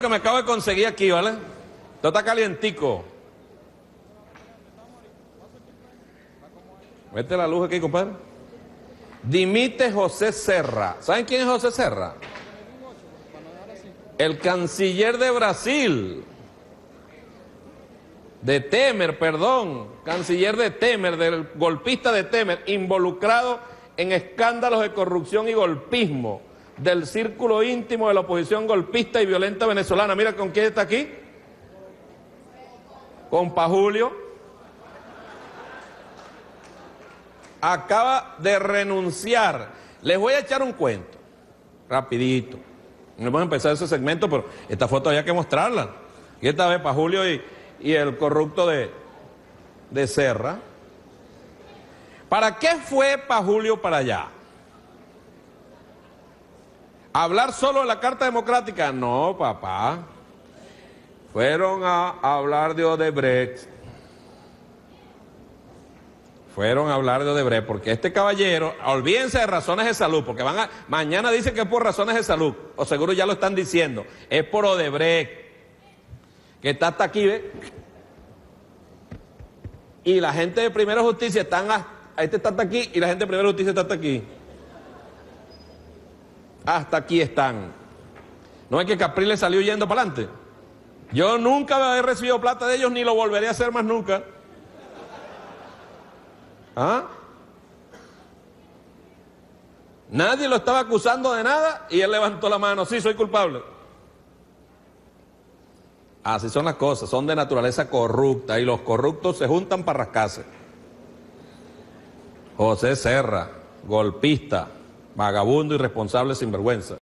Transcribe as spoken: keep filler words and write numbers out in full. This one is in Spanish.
Que me acabo de conseguir aquí, ¿vale? Esto está calientico. Mete la luz aquí, compadre. Dimite José Serra. ¿Saben quién es José Serra? El canciller de Brasil. De Temer, perdón. Canciller de Temer, del golpista de Temer, involucrado en escándalos de corrupción y golpismo del círculo íntimo de la oposición golpista y violenta venezolana. Mira con quién está aquí. Con Pajulio. Acaba de renunciar. Les voy a echar un cuento, rapidito. No vamos a empezar ese segmento, pero esta foto había que mostrarla. Y esta vez Pajulio y, y el corrupto de, de Serra. ¿Para qué fue Pajulio para allá? ¿Hablar solo de la Carta Democrática? No, papá. Fueron a hablar de Odebrecht. Fueron a hablar de Odebrecht, porque este caballero, olvídense de razones de salud, porque van a, mañana dicen que es por razones de salud, o seguro ya lo están diciendo, es por Odebrecht, que está hasta aquí, ¿ve? Y la gente de Primera Justicia están, a, este está hasta aquí, y la gente de Primera Justicia está hasta aquí. Hasta aquí están. ¿No es que Capriles salió yendo para adelante? Yo nunca he recibido plata de ellos, ni lo volveré a hacer más nunca. ¿Ah? Nadie lo estaba acusando de nada y él levantó la mano, sí, soy culpable. Así son las cosas, son de naturaleza corrupta y los corruptos se juntan para rascarse. José Serra, golpista, vagabundo, irresponsable, sinvergüenza.